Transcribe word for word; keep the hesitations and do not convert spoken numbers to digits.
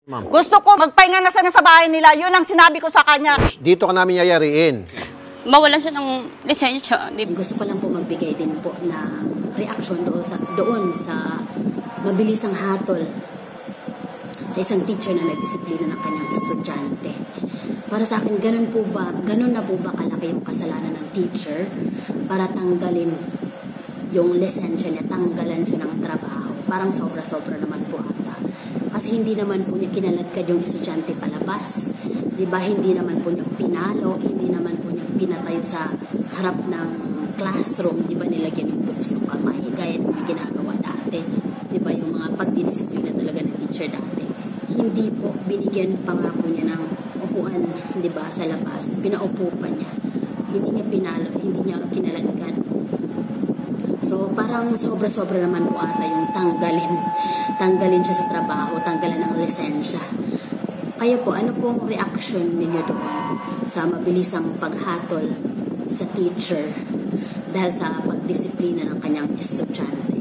Ma'am. Gusto ko magpahinga na sana sa bahay nila. Yun ang sinabi ko sa kanya. Dito ka namin yayariin. Mawalan siya ng lisensya. Di ba? Gusto ko lang po magbigay din po na reaction doon sa, doon sa mabilisang hatol sa isang teacher na nagdisiplina ng kanyang estudyante. Para sa akin, ganun po ba, ganun na po ba kalaki yung kasalanan ng teacher para tanggalin yung lisensya niya, tanggalan siya ng trabaho? Parang sobra-sobra naman po ata. Kasi hindi naman po niya kinaladkad yung estudyante palabas. Di ba? Hindi naman po niya pinalo, hindi naman po niya pinatayo sa harap ng classroom. Di ba? Nilagyan yung books ng kamay, gaya ng mga ginagawa dati. Di ba? Yung mga pagdidisiplina talaga ng teacher dati. Hindi po, binigyan pa nga po niya ng upuan, di ba, sa labas. Pinaupo pa niya. Hindi niya pinalo, hindi niya kinaladkad. So, parang sobra-sobra naman po ata yung tanggalin. Tanggalin siya sa trabaho, tanggalin ng lisensya. Kayo po, ano pong reaction ninyo doon sa mabilisang paghatol sa teacher dahil sa pagdisiplina ng kanyang estudyante?